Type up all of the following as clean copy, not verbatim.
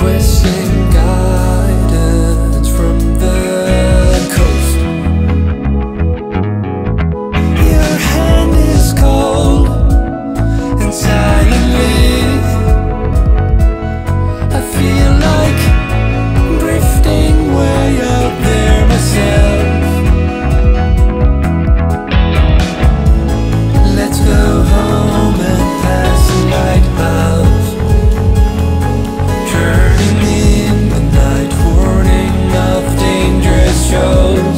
requesting guidance from the coast. Your hand is cold, and silently I feel like drifting way out there myself. Let's go home and pass the lighthouse, turning in the night warning of dangerous shows.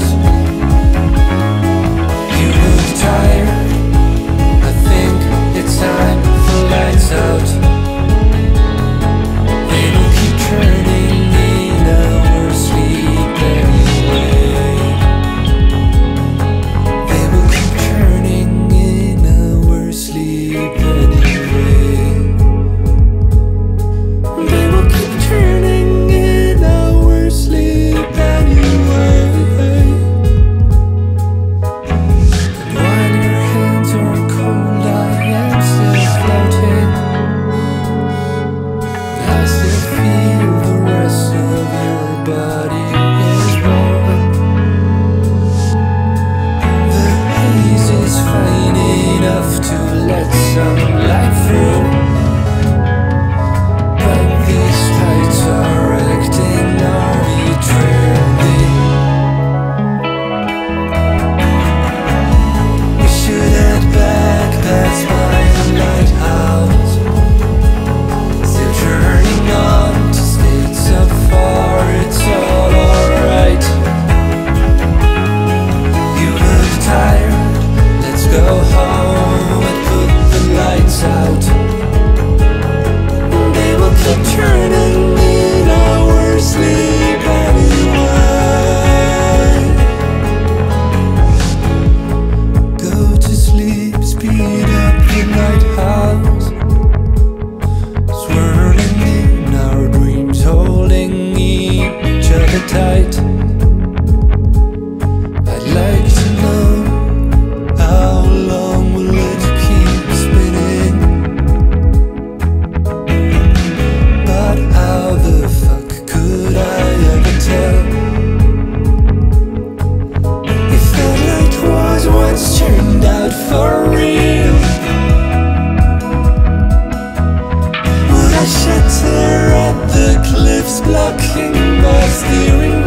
You look tired, I think it's time for lights out. They will keep turning in our sleep anyway. They will keep turning in our sleep anyway. They will keep turning in our sleep anyway. And while your hands are cold, I am still floating. I still feel the rest of your body is warm. The haze is fine enough to let some light through, but these lights are acting arbitrarily. We should head back past by the lighthouse, still turning on to state so far it's all alright. You look tired, let's go home and put the lights out. They will keep turning in our sleep anyway. Go to sleep, speed up the lighthouse, swirling in our dreams, holding each other tight. I'd like to know, how long will it keep spinning? But how the fuck could I ever tell if that light was what's turned out for real? Would I shatter at the cliffs, blocking my steering